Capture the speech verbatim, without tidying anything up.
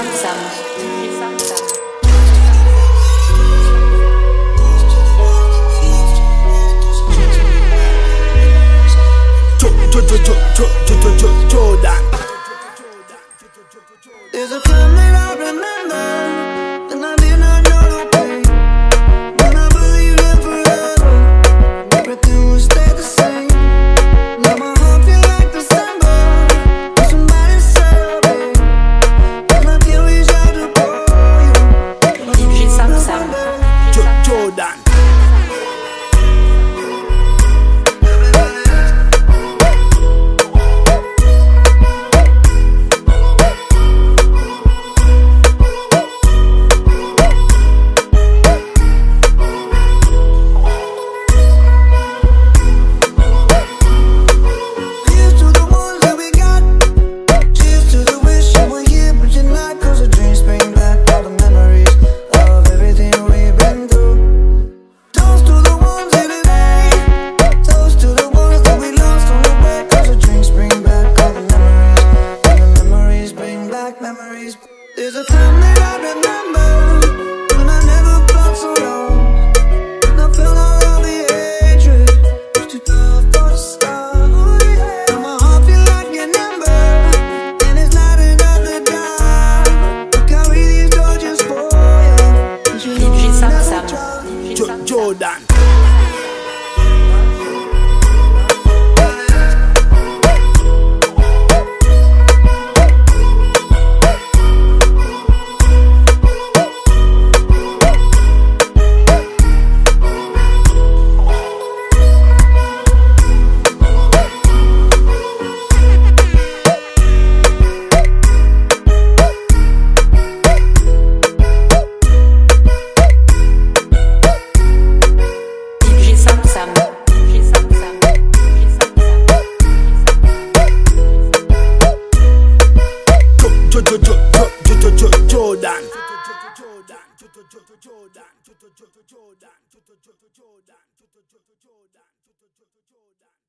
Sam Sam, D J Sam Sam. Jordan. There's a time that I remember, and I did not know the pain. When I believed in forever, everything would stay the same. Now my heart feel like December, when somebody celebrate, and I can't reach out to call you. D J Sam Sam, Jordan. Memories. There's a time that I remember when I never felt so low, and I felt all of the hatred. Was too tough for the start. Now my heart feel like an ember, and it's not another die. I carry these torches for you. D J Sam Sam, Jordan. Jordan. Jordan.